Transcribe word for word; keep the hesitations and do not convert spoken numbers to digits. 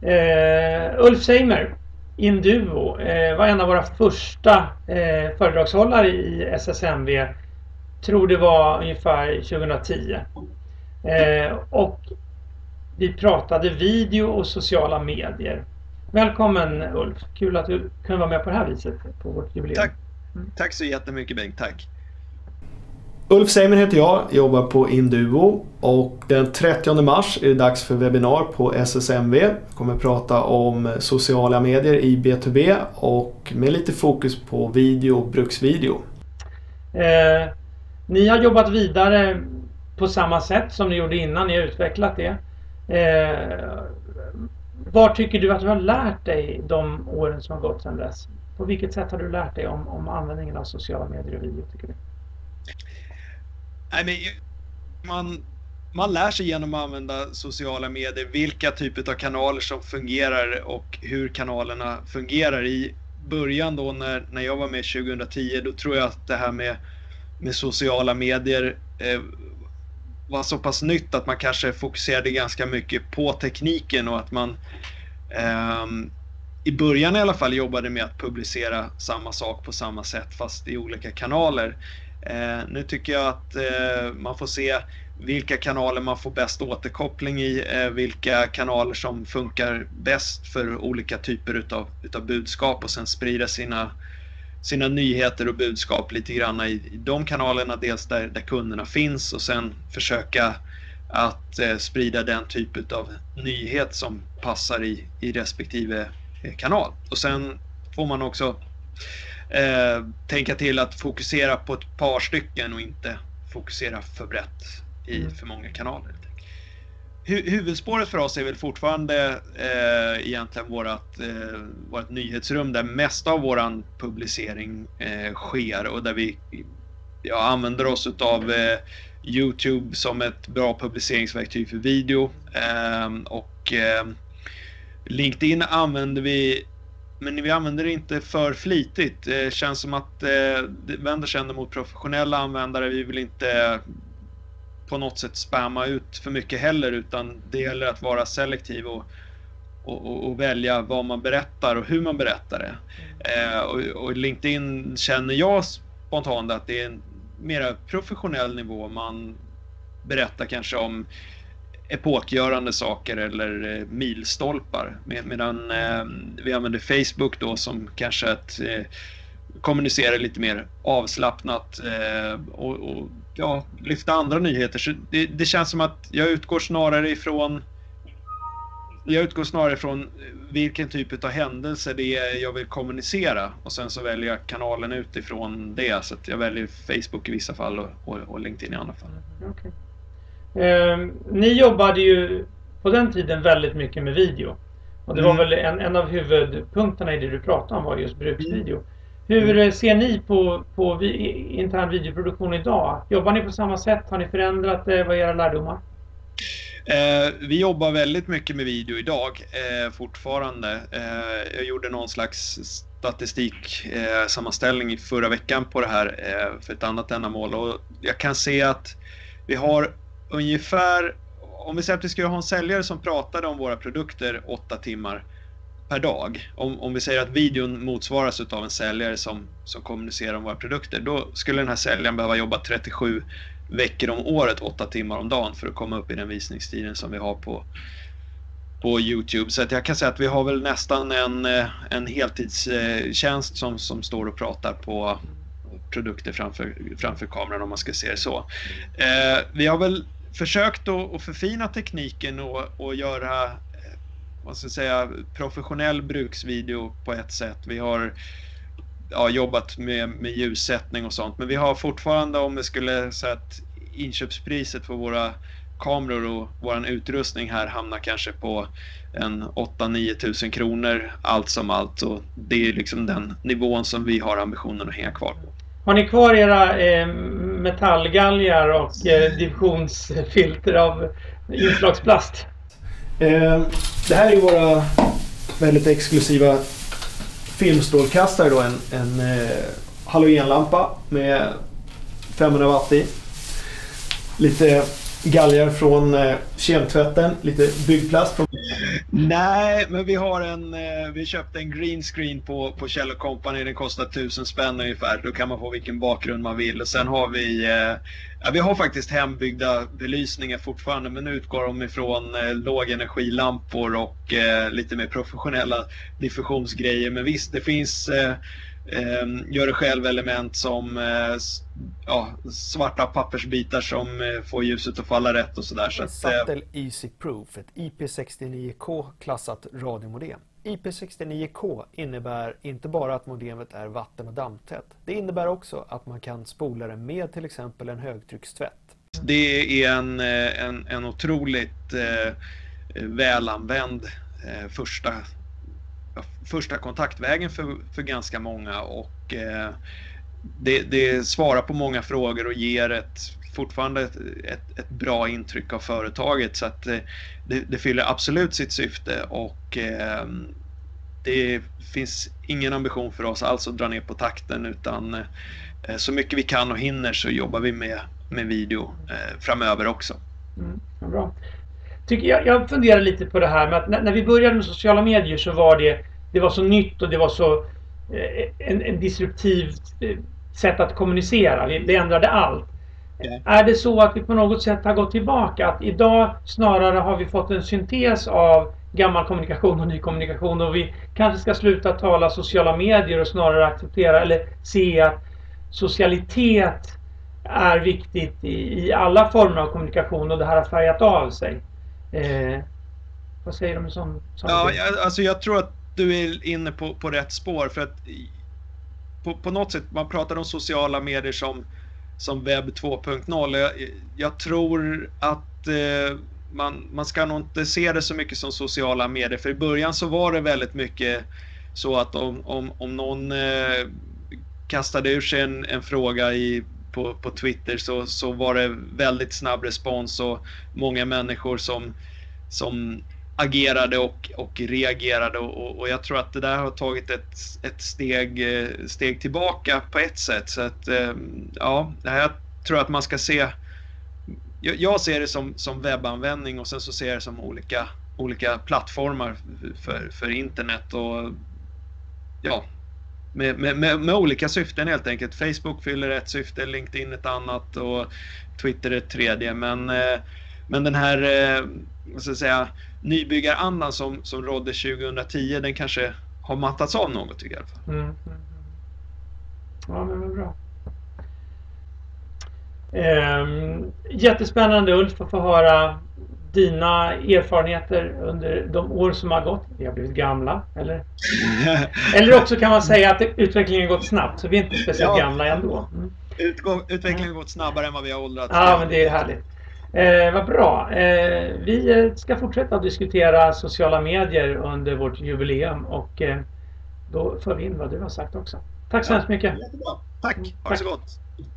Eh, Ulf Seimer, Induo, eh, var en av våra första eh, föredragshållare i S S M V. Tror det var ungefär tjugohundratio. Eh, och vi pratade video och sociala medier. Välkommen Ulf, kul att du kunde vara med på det här viset på vårt jubileum. Tack, tack så jättemycket Bengt, tack. Ulf Seimer heter jag, jobbar på Induo och den trettionde mars är det dags för webbinar på S S M V. Jag kommer prata om sociala medier i B två B och med lite fokus på video och bruksvideo. Eh, ni har jobbat vidare på samma sätt som ni gjorde innan, ni har utvecklat det. Eh, vad tycker du att du har lärt dig de åren som har gått sedan dess? På vilket sätt har du lärt dig om, om användningen av sociala medier och video, tycker du? Nej, men man, man lär sig genom att använda sociala medier vilka typer av kanaler som fungerar och hur kanalerna fungerar. I början då när, när jag var med tjugohundratio, då tror jag att det här med, med sociala medier eh, var så pass nytt att man kanske fokuserade ganska mycket på tekniken och att man eh, i början i alla fall jobbade med att publicera samma sak på samma sätt fast i olika kanaler. Eh, nu tycker jag att eh, man får se vilka kanaler man får bäst återkoppling i, eh, vilka kanaler som funkar bäst för olika typer utav, utav budskap och sen sprida sina, sina nyheter och budskap lite grann i, i de kanalerna, dels där, där kunderna finns och sen försöka att eh, sprida den typ av nyhet som passar i, i respektive eh, kanal. Och sen får man också Eh, tänka till att fokusera på ett par stycken och inte fokusera för brett i mm. för många kanaler. Hu- huvudspåret för oss är väl fortfarande eh, egentligen vårat, eh, vårt nyhetsrum där mest av våran publicering eh, sker och där vi ja, använder oss av eh, YouTube som ett bra publiceringsverktyg för video eh, och eh, LinkedIn använder vi. Men vi använder det inte för flitigt. Det känns som att eh, det vänder sig mot professionella användare. Vi vill inte på något sätt spamma ut för mycket heller, utan det gäller att vara selektiv och, och, och välja vad man berättar och hur man berättar det. Eh, och, och LinkedIn känner jag spontant att det är en mer professionell nivå. Man berättar kanske om epokgörande saker eller eh, milstolpar med, medan eh, vi använder Facebook då som kanske att eh, kommunicera lite mer avslappnat eh, och, och ja, lyfta andra nyheter. Så det, det känns som att jag utgår snarare ifrån jag utgår snarare ifrån vilken typ av händelse det är jag vill kommunicera och sen så väljer jag kanalen utifrån det, så att jag väljer Facebook i vissa fall och, och, och LinkedIn i andra fall. Okay. Eh, ni jobbade ju på den tiden väldigt mycket med video. Och det mm. var väl en, en av huvudpunkterna i det du pratade om var just bruksvideo. Hur mm. ser ni på, på vi, intern videoproduktion idag? Jobbar ni på samma sätt? Har ni förändrat det? Vad är era lärdomar? Eh, vi jobbar väldigt mycket med video idag eh, fortfarande. Eh, jag gjorde någon slags statistik eh, sammanställning i förra veckan på det här eh, för ett annat ändamål. Och jag kan se att vi har ungefär, om vi säger att vi skulle ha en säljare som pratade om våra produkter åtta timmar per dag. Om, om vi säger att videon motsvaras av en säljare som, som kommunicerar om våra produkter, då skulle den här säljaren behöva jobba trettiosju veckor om året, åtta timmar om dagen för att komma upp i den visningstiden som vi har på, på YouTube. Så att jag kan säga att vi har väl nästan en, en heltidstjänst som, som står och pratar på produkter framför, framför kameran, om man ska se det så. Eh, vi har väl försökt att, att förfina tekniken och, och göra vad ska jag säga, professionell bruksvideo på ett sätt. Vi har ja, jobbat med, med ljussättning och sånt, men vi har fortfarande, om vi skulle säga att inköpspriset för våra kameror och vår utrustning här hamnar kanske på en åtta till nio tusen kronor allt som allt, och det är liksom den nivån som vi har ambitionen att hänga kvar på. Har ni kvar era eh, metallgalgar och eh, divisionsfilter av inslagsplast? Eh, det här är våra väldigt exklusiva filmstrålkastare då, en, en eh, halogenlampa med femhundra watt i. Lite galgar från eh, kemtvätten, lite byggplast från Nej, men vi har en, eh, vi köpte en green screen på, på Kjell och Company, den kostar tusen spänn ungefär, då kan man få vilken bakgrund man vill. Och sen har vi, eh, ja, vi har faktiskt hembyggda belysningar fortfarande, men nu utgår de ifrån eh, lågenergilampor och eh, lite mer professionella diffusionsgrejer. Men visst, det finns eh, eh, gör det själv element som eh, ja, svarta pappersbitar som eh, får ljuset att falla rätt och sådär. Så att, Sattel Easy Proof, ett I P sextionio K klassat radiomodem. I P sextionio K innebär inte bara att modemet är vatten- och dammtätt. Det innebär också att man kan spola det med till exempel en högtryckstvätt. Det är en, en, en otroligt eh, välanvänd eh, första, första kontaktvägen för, för ganska många, och eh, det, det svarar på många frågor och ger ett, fortfarande ett, ett, ett bra intryck av företaget, så att eh, det, det fyller absolut sitt syfte, och eh, det finns ingen ambition för oss alls att dra ner på takten, utan eh, så mycket vi kan och hinner så jobbar vi med, med video eh, framöver också. Mm, ja, bra. Tycker jag, jag funderar lite på det här med att när, när vi började med sociala medier så var det, det var så nytt och det var så eh, en, en disruptiv eh, sätt att kommunicera. Det, det ändrade allt. Ja. Är det så att vi på något sätt har gått tillbaka? Att idag snarare har vi fått en syntes av gammal kommunikation och ny kommunikation, och vi kanske ska sluta tala sociala medier och snarare acceptera eller se att socialitet är viktigt i, i alla former av kommunikation, och det här har färgat av sig. Eh, vad säger du om en sån, sån Ja, idé? jag, alltså jag tror att du är inne på, på rätt spår, för att på, på något sätt, man pratar om sociala medier som, som webb två punkt noll. Jag, jag tror att eh, man, man ska nog inte se det så mycket som sociala medier, för i början så var det väldigt mycket så att om, om, om någon eh, kastade ur sig en, en fråga i På, på Twitter så, så var det väldigt snabb respons och många människor som, som agerade och, och reagerade, och, och jag tror att det där har tagit ett, ett steg, steg tillbaka på ett sätt. Så att, ja, jag tror att man ska se, jag, jag ser det som, som webbanvändning, och sen så ser jag det som olika, olika plattformar för, för internet, och ja, Med, med, med olika syften helt enkelt. Facebook fyller ett syfte, LinkedIn ett annat och Twitter ett tredje. Men, men den här vad ska jag säga, nybyggarandan som, som rådde tjugohundratio, den kanske har mattats av något, tycker jag. Mm. Ja, men vad bra. Ehm, jättespännande, Ulf, att få höra dina erfarenheter under de år som har gått. Vi har blivit gamla, eller? Eller också kan man säga att utvecklingen har gått snabbt, så vi är inte speciellt ja, gamla ändå. Mm. Utgång, utvecklingen har gått snabbare än vad vi har åldrats. Ja, men det är härligt. Eh, vad bra. Eh, vi ska fortsätta att diskutera sociala medier under vårt jubileum, och eh, då för vi in vad du har sagt också. Tack så ja, hemskt mycket. Jättebra. Tack. Ha det så gott.